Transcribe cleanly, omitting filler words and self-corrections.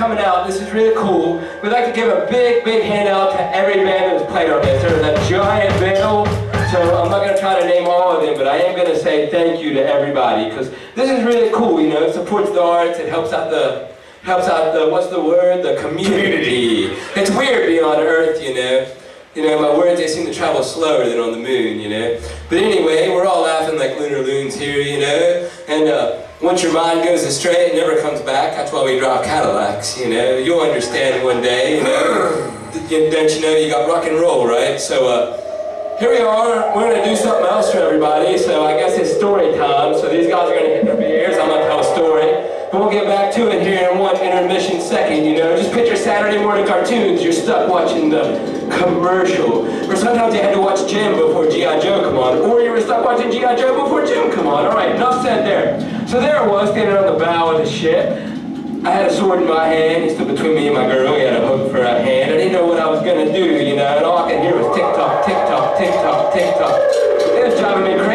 coming out. This is really cool. We'd like to give a big, big hand out to every band that has played on this. There's a giant bill, so I'm not going to try to name all of them, but I am going to say thank you to everybody, because this is really cool, you know. It supports the arts, it helps out the, what's the word? The community. It's weird being on Earth, you know. You know, my words, they seem to travel slower than on the moon, you know. But anyway, we're all laughing like lunar loons here, you know. And once your mind goes astray, it never comes back. That's why we drive Cadillacs, you know. You'll understand one day, you know. Don't you know you got rock and roll, right? So here we are. We're going to do something else for everybody. So I guess it's story time. So these guys are going to hit their beers. I'm going to tell a story. But we'll get back to it here in one intermission second, you know. Just picture Saturday morning cartoons. You're stuck watching the commercial. Or sometimes you had to watch Jim before G.I. Joe come on. Or you were stuck watching G.I. Joe before Jim come on. All right, enough said there. So there I was, standing on the bow of the ship. I had a sword in my hand. He stood between me and my girl. He had a hook for a hand. I didn't know what I was going to do, you know. And all I could hear was tick-tock, tick-tock, tick-tock, tick-tock. It was driving me crazy.